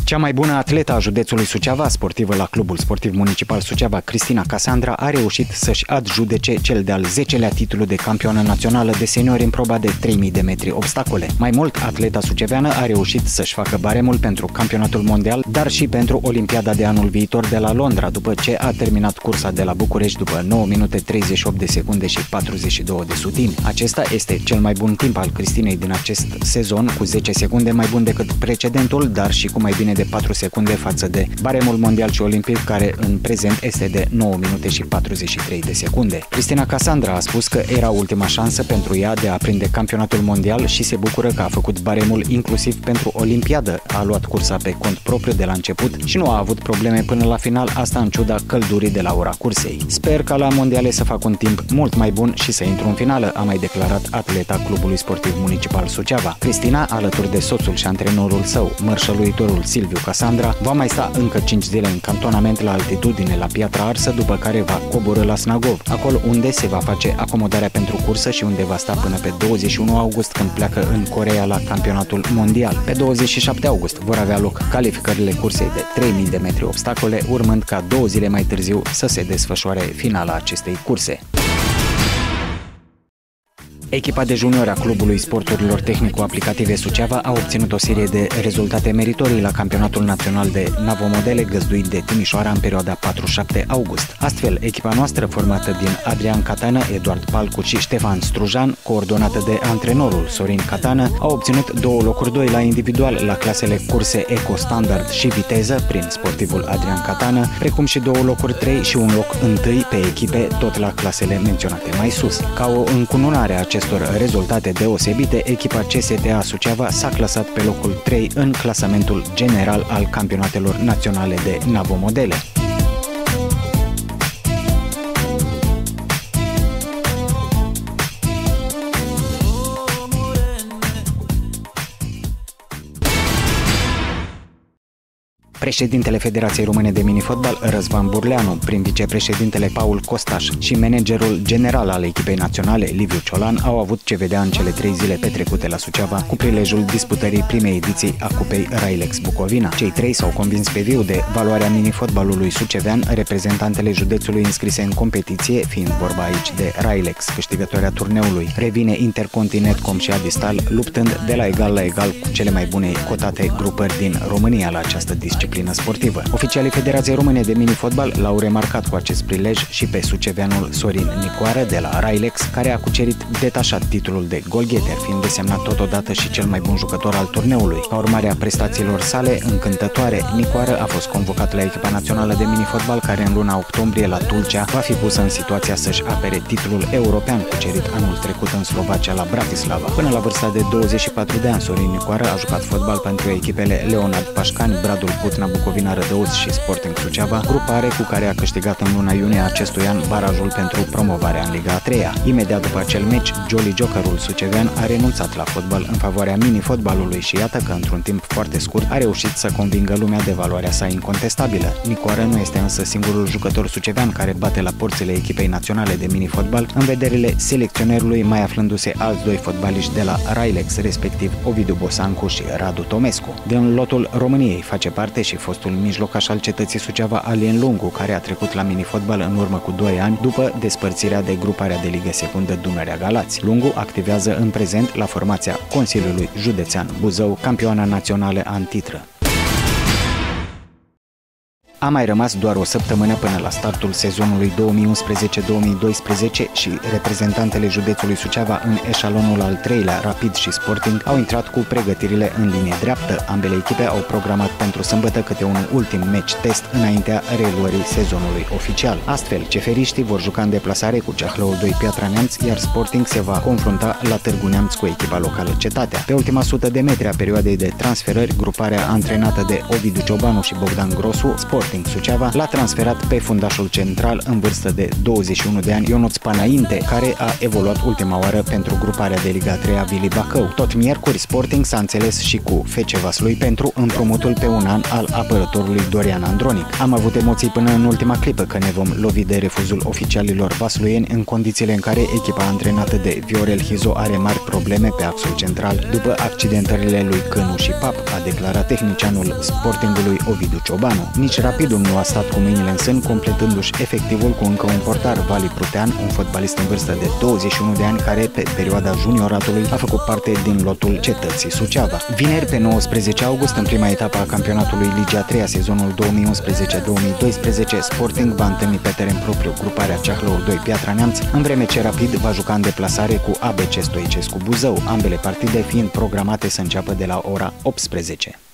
Cea mai bună atletă a județului Suceava, sportivă la Clubul Sportiv Municipal Suceava, Cristina Casandra, a reușit să-și adjudece cel de-al 10-lea titlu de campioană națională de seniori în proba de 3000 de metri obstacole. Mai mult, atleta suceveană a reușit să-și facă baremul pentru campionatul mondial, dar și pentru Olimpiada de anul viitor de la Londra, după ce a terminat cursa de la București după 9 minute 38 de secunde și 42 de sutimi. Acesta este cel mai bun timp al Cristinei din acest sezon, cu 10 secunde mai bun decât precedentul, dar și cu mai bine de 4 secunde față de baremul mondial și olimpic, care în prezent este de 9 minute și 43 de secunde. Cristina Casandra a spus că era ultima șansă pentru ea de a prinde campionatul mondial și se bucură că a făcut baremul inclusiv pentru Olimpiadă. A luat cursa pe cont propriu de la început și nu a avut probleme până la final, asta în ciuda căldurii de la ora cursei. Sper ca la mondiale să fac un timp mult mai bun și să intru în finală, a mai declarat atleta Clubului Sportiv Municipal Suceava. Cristina, alături de soțul și antrenorul său, mărșăluitorul Silviu Casandra, va mai sta încă 5 zile în cantonament la altitudine la Piatra Arsă, după care va coborî la Snagov, acolo unde se va face acomodarea pentru cursă și unde va sta până pe 21 august, când pleacă în Coreea la campionatul mondial. Pe 27 august vor avea loc calificările cursei de 3000 de metri obstacole, urmând ca 2 zile mai târziu să se desfășoare finala acestei curse. Echipa de juniori a Clubului Sporturilor Tehnico-Aplicative Suceava a obținut o serie de rezultate meritorii la Campionatul Național de Navomodele, găzduit de Timișoara în perioada 4-7 august. Astfel, echipa noastră, formată din Adrian Catană, Eduard Palcu și Ștefan Strujan, coordonată de antrenorul Sorin Catană, a obținut 2 locuri 2 la individual la clasele curse Eco Standard și Viteză prin sportivul Adrian Catană, precum și 2 locuri 3 și un loc 1 pe echipe, tot la clasele menționate mai sus. Ca o încununare a acestor rezultate deosebite, echipa CSTA Suceava s-a clasat pe locul 3 în clasamentul general al campionatelor naționale de navomodele. Președintele Federației Române de Minifotbal, Răzvan Burleanu, prin vicepreședintele Paul Costaș și managerul general al echipei naționale, Liviu Ciolan, au avut ce vedea în cele 3 zile petrecute la Suceava, cu prilejul disputării primei ediții a Cupei Railex Bucovina. Cei 3 s-au convins pe viu de valoarea minifotbalului sucevean, reprezentantele județului înscrise în competiție, fiind vorba aici de Railex, câștigătoarea turneului. Revine Intercontinentcom și Adistal, luptând de la egal la egal cu cele mai bune cotate grupări din România la această disciplină sportivă. Oficialii Federației Române de Minifotbal l-au remarcat cu acest prilej și pe suceveanul Sorin Nicoară de la Railex, care a cucerit detașat titlul de golgheter, fiind desemnat totodată și cel mai bun jucător al turneului. Ca urmare a prestațiilor sale încântătoare, Nicoară a fost convocat la echipa națională de minifotbal, care în luna octombrie la Tulcea va fi pusă în situația să-și apere titlul european cucerit anul trecut în Slovacia la Bratislava. Până la vârsta de 24 de ani, Sorin Nicoară a jucat fotbal pentru echipele Leonard Pașcani, Bradul Putna, Bucovina Rădăuț și Sporting Suceava, grupare cu care a câștigat în luna iunie acestui an barajul pentru promovarea în Liga a 3-a. Imediat după acel meci, Jolly Jokerul sucevean a renunțat la fotbal în favoarea mini-fotbalului și iată că într-un timp foarte scurt a reușit să convingă lumea de valoarea sa incontestabilă. Nicoară nu este însă singurul jucător sucevean care bate la porțile echipei naționale de mini-fotbal, în vederile selecționerului mai aflându-se alți 2 fotbaliști de la Railex, respectiv Ovidiu Bosancu și Radu Tomescu. Din lotul României face parte și fostul mijlocaș al cetății Suceava, Alien Lungu, care a trecut la minifotbal în urmă cu 2 ani după despărțirea de gruparea de Ligă Secundă Dunărea Galați. Lungu activează în prezent la formația Consiliului Județean Buzău, campioana națională în titră. A mai rămas doar o săptămână până la startul sezonului 2011-2012 și reprezentantele județului Suceava în eșalonul al 3-lea, Rapid și Sporting, au intrat cu pregătirile în linie dreaptă. Ambele echipe au programat pentru sâmbătă câte un ultim meci test înaintea reluării sezonului oficial. Astfel, ceferiștii vor juca în deplasare cu Ceahlăul 2 Piatra Neamț, iar Sporting se va confrunta la Târgu Neamț cu echipa locală Cetatea. Pe ultima 100 de metri a perioadei de transferări, gruparea antrenată de Ovidiu Ciobanu și Bogdan Grosu, Sporting Sporting Suceava l-a transferat pe fundașul central în vârstă de 21 de ani Ionuț Panainte, care a evoluat ultima oară pentru gruparea de Liga 3 a Vili Bacău. Tot miercuri, Sporting s-a înțeles și cu FC Vaslui pentru împrumutul pe un an al apărătorului Dorian Andronic. Am avut emoții până în ultima clipă că ne vom lovi de refuzul oficialilor vasluieni în condițiile în care echipa antrenată de Viorel Hizo are mari probleme pe axul central după accidentările lui Cânu și Pap, a declarat tehnicianul Sportingului Ovidiu Ciobanu. Nici Rapidul nu a stat cu mâinile în sân, completându-și efectivul cu încă un portar, Vali Prutean, un fotbalist în vârstă de 21 de ani care pe perioada junioratului a făcut parte din lotul Cetății Suceava. Vineri, pe 19 august, în prima etapă a campionatului Liga 3 a sezonul 2011-2012, Sporting va întâlni pe teren propriu gruparea Ceahlăur 2 Piatra Neamț, în vreme ce Rapid va juca în deplasare cu ABC Stoicescu Buzău, ambele partide fiind programate să înceapă de la ora 18.